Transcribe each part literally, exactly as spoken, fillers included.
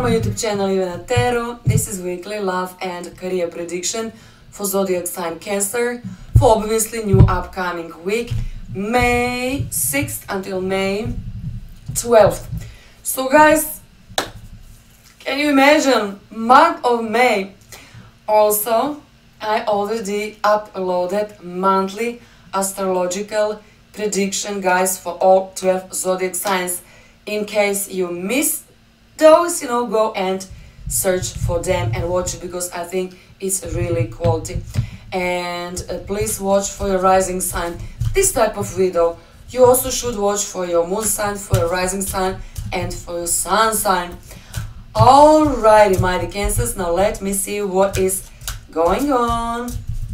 my YouTube channel Ivana Tero. This is weekly love and career prediction for zodiac sign Cancer for obviously new upcoming week, May sixth until May twelfth. So guys, can you imagine month of May? Also, I already uploaded monthly astrological prediction, guys, for all twelve zodiac signs. In case you missed those, you know, go and search for them and watch it, because I think it's really quality. And uh, please watch for your rising sign this type of video. You also should watch for your moon sign, for your rising sign, and for your sun sign. Alrighty, mighty Cancers, now let me see what is going on.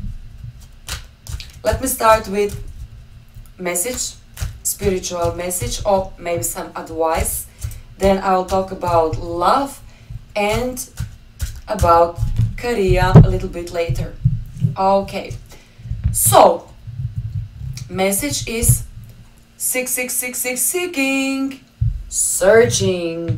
Let me start with message, spiritual message, or maybe some advice. Then I'll talk about love and about career a little bit later. Okay, so message is six six six six, seeking, searching.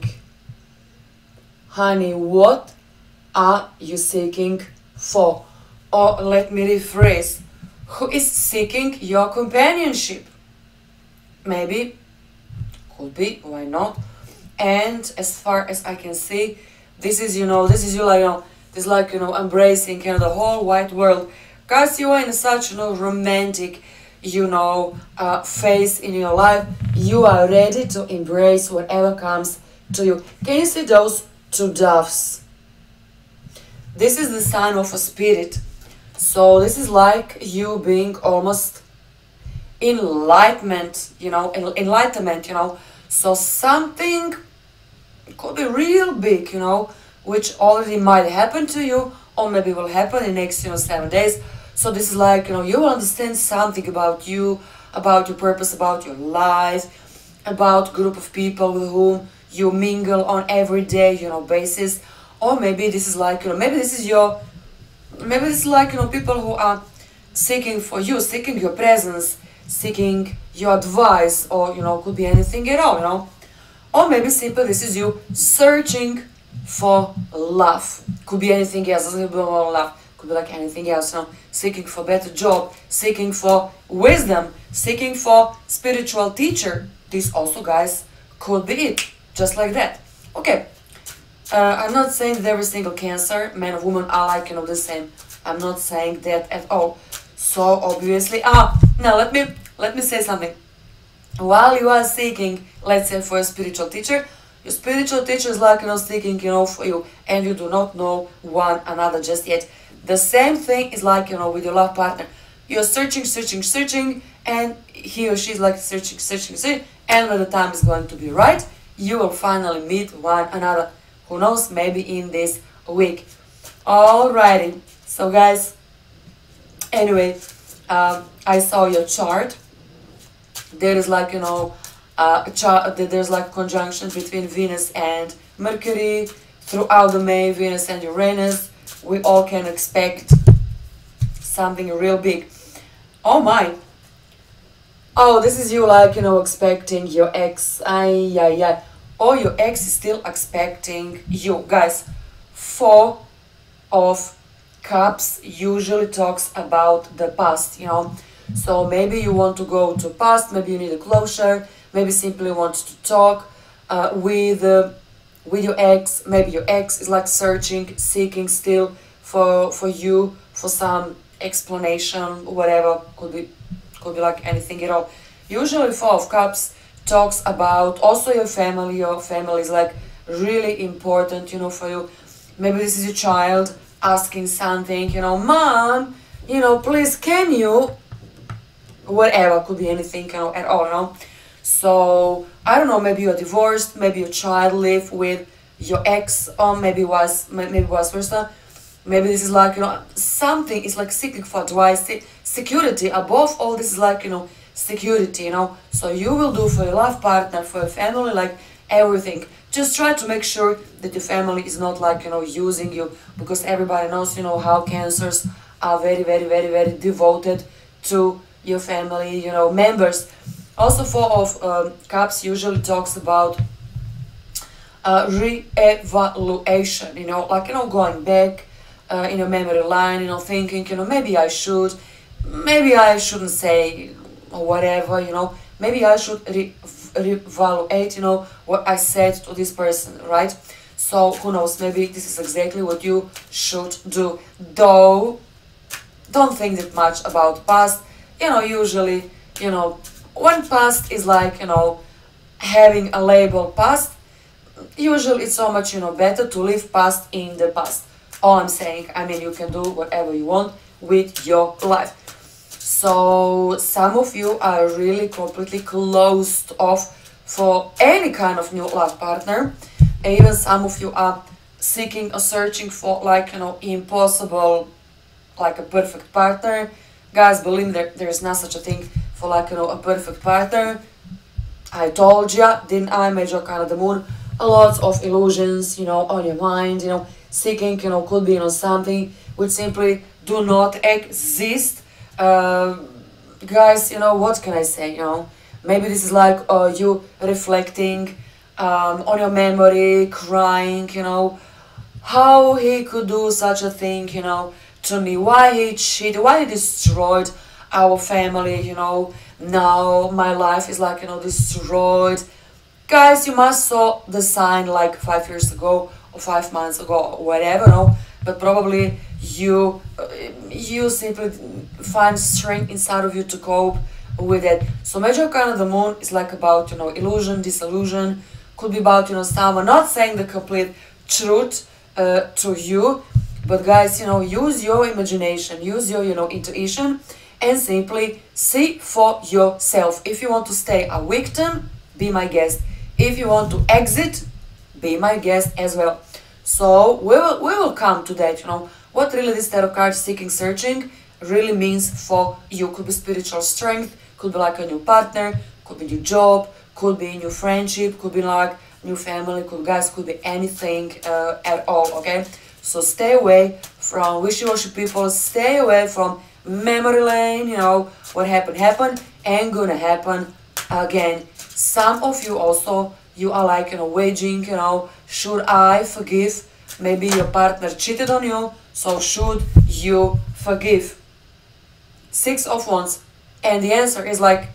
Honey, what are you seeking for? Or let me rephrase, who is seeking your companionship? Maybe, could be, why not? And as far as I can see, this is, you know, this is you like, you know, this like, you know, embracing kind of the whole wide world. Because you are in such, you know, romantic, you know, uh, phase in your life. You are ready to embrace whatever comes to you. Can you see those two doves? This is the sign of a spirit. So this is like you being almost enlightenment, you know, enlightenment, you know. So something could be real big, you know, which already might happen to you, or maybe will happen in the next, you know, seven days. So this is like, you know, you will understand something about you, about your purpose, about your life, about group of people with whom you mingle on everyday, you know, basis. Or maybe this is like, you know, maybe this is your, maybe this is like, you know, people who are seeking for you, seeking your presence, seeking your advice, or, you know, could be anything at all, you know. Or maybe simply this is you searching for love. Could be anything else, doesn't be about love, could be like anything else, you know. Seeking for better job, seeking for wisdom, seeking for spiritual teacher. This also, guys, could be it, just like that. Okay, uh, I'm not saying that every single Cancer, man or woman, are like, you know, the same. I'm not saying that at all. So obviously, ah, now let me let me say something. While you are seeking, let's say, for a spiritual teacher, your spiritual teacher is like, you know, seeking, you know, for you, and you do not know one another just yet. The same thing is like, you know, with your love partner. You're searching, searching, searching, and he or she is like searching, searching, searching, and when the time is going to be right, you will finally meet one another. Who knows, maybe in this week. Alrighty, so guys, anyway, um, I saw your chart. There is like, you know, uh, a chart, there's like conjunction between Venus and Mercury throughout the May, Venus and Uranus. We all can expect something real big. Oh my. Oh, this is you like, you know, expecting your ex. Ay, ay, ay. Or your ex is still expecting you. Guys, Four of Cups usually talks about the past, you know. So maybe you want to go to past, maybe you need a closure, maybe simply want to talk uh, with uh, with your ex. Maybe your ex is like searching, seeking still for for you, for some explanation, whatever, could be could be like anything at all. Usually Four of Cups talks about also your family. Your family is like really important, you know, for you. Maybe this is your child asking something, you know, mom, you know, please can you, whatever, could be anything, you know, at all, you know. So I don't know, maybe you're divorced, maybe your child live with your ex, or maybe was maybe vice versa. Maybe this is like, you know, something is like seeking for advice, security. Above all, this is like, you know, security, you know. So you will do for your life partner, for your family, like everything. Just try to make sure that your family is not like, you know, using you, because everybody knows, you know, how Cancers are very, very, very, very devoted to your family, you know, members. Also, Four of um, Cups usually talks about uh, re-evaluation, you know, like, you know, going back uh, in a memory line, you know, thinking, you know, maybe I should, maybe I shouldn't say or whatever, you know, maybe I should re reevaluate, you know, what I said to this person, right? So who knows, maybe this is exactly what you should do. Though, don't think that much about past, you know, usually, you know, when past is like, you know, having a label past, usually it's so much, you know, better to live past in the past. All I'm saying, I mean, you can do whatever you want with your life. So some of you are really completely closed off for any kind of new life partner. Even some of you are seeking or searching for, like, you know, impossible, like a perfect partner. Guys, believe me, there, there's not such a thing for, like, you know, a perfect partner. I told ya, didn't I, Major Arcana of the Moon? A lot of illusions, you know, on your mind, you know, seeking, you know, could be, you know, something which simply do not exist. Uh, guys, you know, what can I say, you know? Maybe this is like uh, you reflecting um, on your memory, crying, you know, how he could do such a thing, you know, to me, why he cheated, why he destroyed our family, you know, now my life is like, you know, destroyed. Guys, you must saw the sign like five years ago or five months ago or whatever, no? But probably you, uh, you simply find strength inside of you to cope with it. So Major Arcana of the Moon is like about, you know, illusion, disillusion, could be about, you know, someone not saying the complete truth uh, to you, but guys, you know, use your imagination, use your, you know, intuition, and simply see for yourself. If you want to stay a victim, be my guest. If you want to exit, be my guest as well. So we will, we will come to that, you know, what really this tarot card seeking, searching really means for you. Could be spiritual strength, could be like a new partner, could be new job, could be new friendship, could be like new family, could, guys, could be anything uh, at all, okay? So stay away from wishy-washy people, stay away from memory lane, you know, what happened, happened, ain't gonna happen again. Some of you also, you are like, you know, waging, you know, should I forgive? Maybe your partner cheated on you, so should you forgive? Six of Wands, and the answer is like,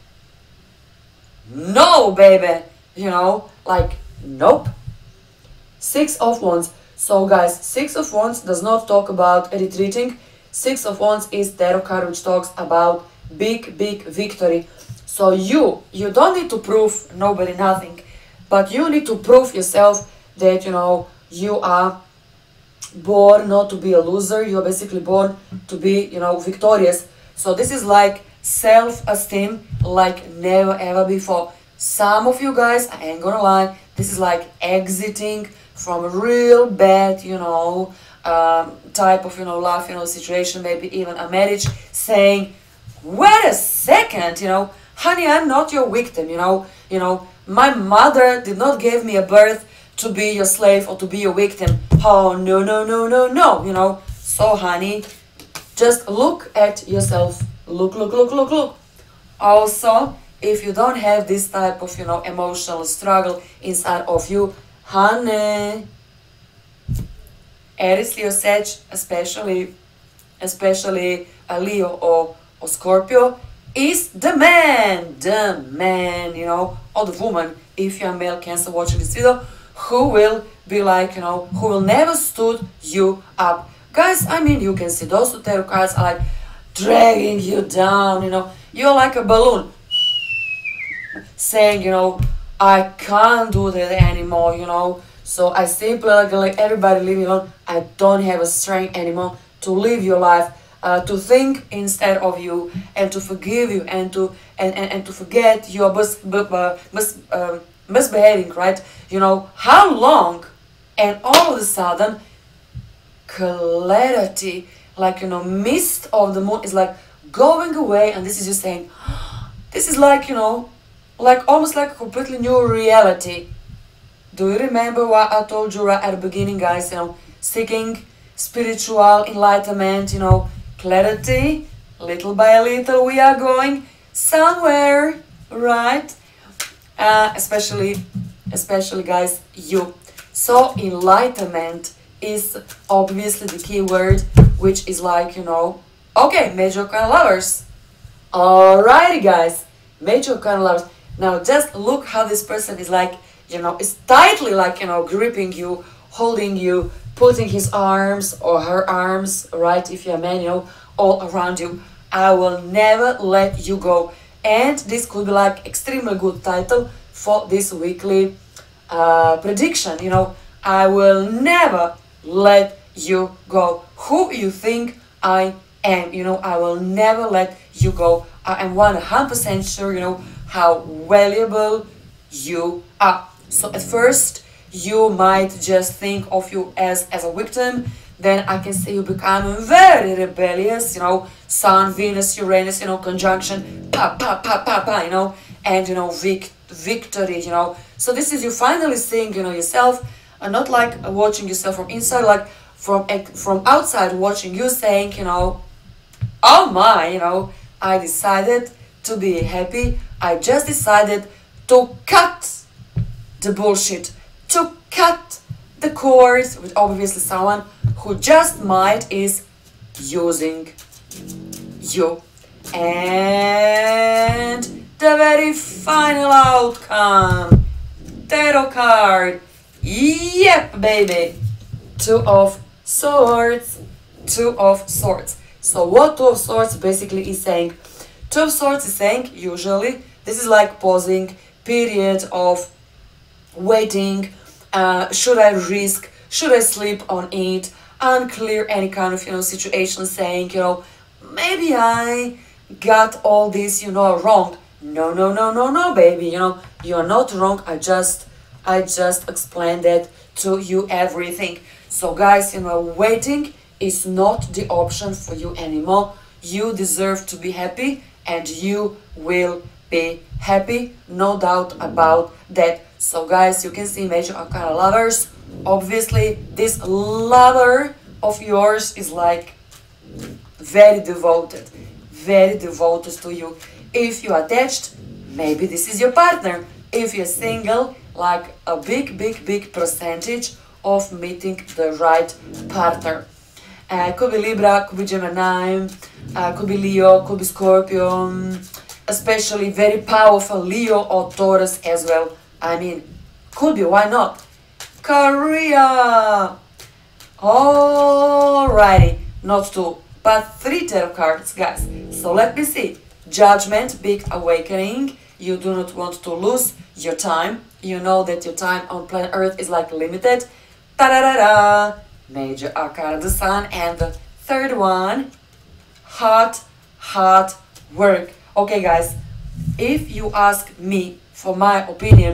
no, baby, you know, like, nope. Six of Wands. So guys, Six of Wands does not talk about retreating. Six of Wands is tarot card which talks about big, big victory. So you, you don't need to prove nobody nothing, but you need to prove yourself that, you know, you are born not to be a loser, you're basically born to be, you know, victorious. So this is like self-esteem like never ever before. Some of you guys, I ain't gonna lie, this is like exiting from a real bad, you know, um, type of, you know, life, you know, situation, maybe even a marriage, saying, wait a second, you know, honey, I'm not your victim, you know, you know, my mother did not give me a birth to be your slave or to be your victim. Oh, no, no, no, no, no, you know. So, honey, just look at yourself. Look, look, look, look, look. Also, if you don't have this type of, you know, emotional struggle inside of you, honey, Aries, Leo, Sag, especially, especially a Leo or, or Scorpio, is the man, the man, you know, or the woman, if you're a male Cancer watching this video, who will be like, you know, who will never stood you up. Guys, I mean, you can see those two tarot cards are like dragging you down, you know, you're like a balloon, saying, you know, I can't do that anymore, you know, so I simply like, like everybody leave me alone. I don't have a strength anymore to live your life, uh, to think instead of you, and to forgive you, and to and, and, and to forget your mis, uh, mis, uh, misbehaving, right? You know, how long? And all of a sudden, clarity, like, you know, mist of the moon is like going away, and this is just saying, this is like, you know, like almost like a completely new reality. Do you remember what I told you right at the beginning, guys? You know, seeking spiritual enlightenment, you know, clarity, little by little we are going somewhere, right? Uh, especially, especially guys, you. So enlightenment is obviously the key word, which is like, you know, okay, major arcana lovers. Alrighty, guys, major arcana lovers. Now just look how this person is like, you know, is tightly like, you know, gripping you, holding you, putting his arms or her arms, right, if you're a man, you know, all around you. I will never let you go. And this could be like extremely good title for this weekly uh, prediction, you know. I will never let you go. Who you think I am, you know, I will never let you go. I am one hundred percent sure, you know, how valuable you are. So at first, you might just think of you as, as a victim. Then I can see you become very rebellious, you know, Sun, Venus, Uranus, you know, conjunction, pa, pa, pa, pa, pa, you know, and, you know, vic victory, you know. So this is you finally seeing, you know, yourself, and not like watching yourself from inside, like from, from outside watching you saying, you know, oh my, you know, I decided to be happy. I just decided to cut the bullshit, to cut the cords with obviously someone who just might is using you. And the very final outcome, tarot card, yep baby, two of swords, two of swords. So what two of swords basically is saying? Two of swords is saying, usually, this is like pausing, period of waiting, uh, should I risk, should I sleep on it, unclear any kind of, you know, situation, saying, you know, maybe I got all this, you know, wrong. No, no, no, no, no, baby, you know, you're not wrong. I just, I just explained that to you everything. So guys, you know, waiting is not the option for you anymore. You deserve to be happy, and you will be happy, no doubt about that. So guys, you can see major arcana lovers. Obviously, this lover of yours is like very devoted, very devoted to you. If you're attached, maybe this is your partner. If you're single, like a big, big, big percentage of meeting the right partner. Uh, could be Libra, could be Gemini, uh, could be Leo, could be Scorpio, especially very powerful Leo or Taurus as well. I mean, could be, why not? Korea! Alrighty, not two, but three tarot cards, guys. So let me see. Judgment, big awakening. You do not want to lose your time. You know that your time on planet Earth is like limited. Ta-da-da-da! Major arcana, the sun, and the third one, hot, hot work. Okay, guys, if you ask me for my opinion,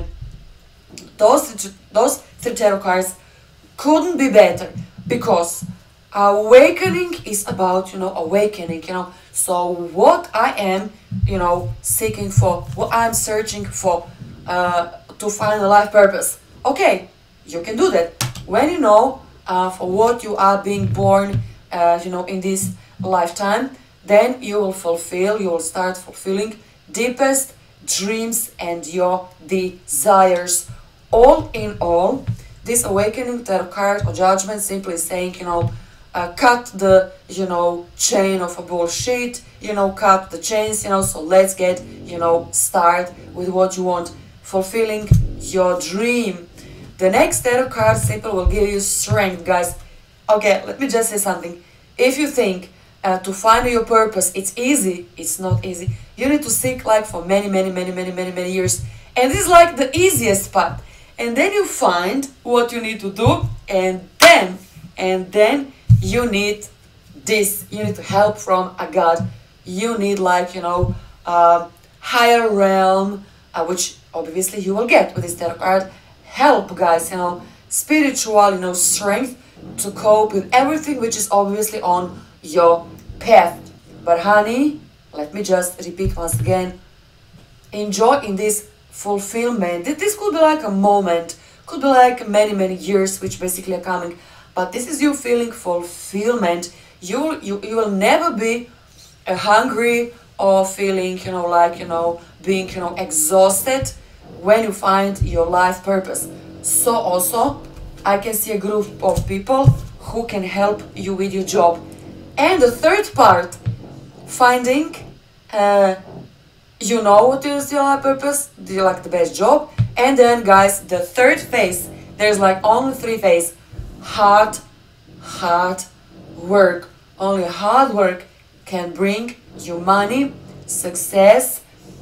those those three tarot cards couldn't be better, because awakening is about, you know, awakening, you know. So what I am, you know, seeking for, what I'm searching for, uh, to find a life purpose. Okay, you can do that when you know uh, for what you are being born, uh, you know, in this lifetime. Then you will fulfill, you will start fulfilling deepest dreams and your desires. All in all, this awakening tarot card or judgment simply saying, you know, uh, cut the, you know, chain of a bullshit, you know, cut the chains, you know, so let's get, you know, start with what you want, fulfilling your dream. The next tarot card simply will give you strength, guys. Okay, let me just say something. If you think uh, to find your purpose, it's easy, it's not easy. You need to seek like for many, many, many, many, many, many years. And this is like the easiest part. And then you find what you need to do, and then, and then you need this. You need help from a God. You need like, you know, uh, higher realm, uh, which obviously you will get with this tarot card. Help, guys, you know, spiritual, you know, strength to cope with everything which is obviously on your path. But honey, let me just repeat once again, enjoy in this fulfillment. This could be like a moment, could be like many, many years which basically are coming, but this is you feeling fulfillment. You, you, you will never be uh, hungry or feeling, you know, like, you know, being, you know, exhausted when you find your life purpose. So also, I can see a group of people who can help you with your job. And the third part, finding, uh, you know what is your life purpose, do you like the best job? And then guys, the third phase, there's like only three phases. Hard, hard work. Only hard work can bring you money, success,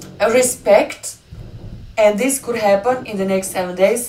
respect, and this could happen in the next seven days.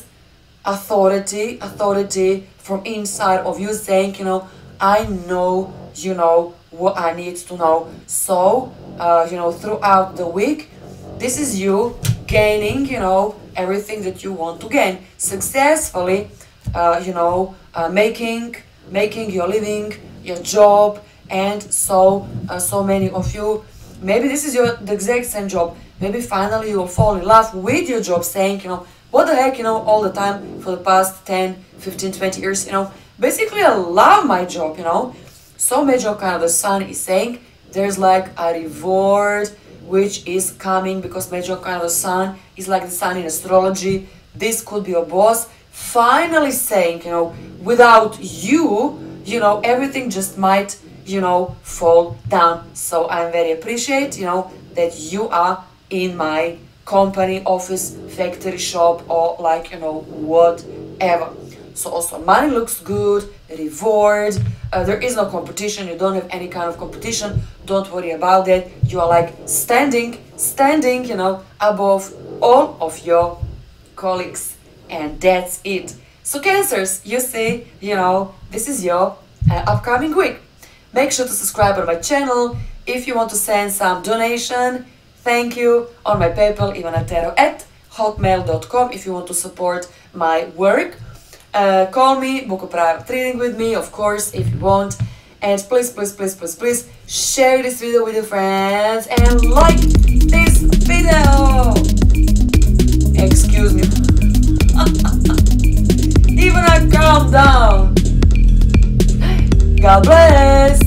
Authority, authority from inside of you saying, you know, I know, you know, what I need to know. So, uh, you know, throughout the week, this is you gaining, you know, everything that you want to gain successfully, uh, you know, uh, making, making your living, your job, and so, uh, so many of you, maybe this is your the exact same job. Maybe finally you will fall in love with your job, saying, you know, what the heck, you know, all the time for the past ten, fifteen, twenty years, you know, basically I love my job, you know. So Major Arcana of the Sun is saying there's like a reward which is coming, because Major Arcana of the Sun is like the sun in astrology. This could be your boss finally saying, you know, without you, you know, everything just might, you know, fall down. So I'm very appreciate, you know, that you are in my company, office, factory, shop, or like, you know, whatever. So also money looks good, reward, uh, there is no competition, you don't have any kind of competition, don't worry about that. You are like standing, standing, you know, above all of your colleagues, and that's it. So Cancers, you see, you know, this is your uh, upcoming week. Make sure to subscribe on my channel. If you want to send some donation, thank you, on my PayPal, ivanatero at hotmail dot com, if you want to support my work. Uh, call me, book a private reading with me, of course, if you want. And please, please, please, please, please, share this video with your friends and like this video. Excuse me. Even I calm down. God bless.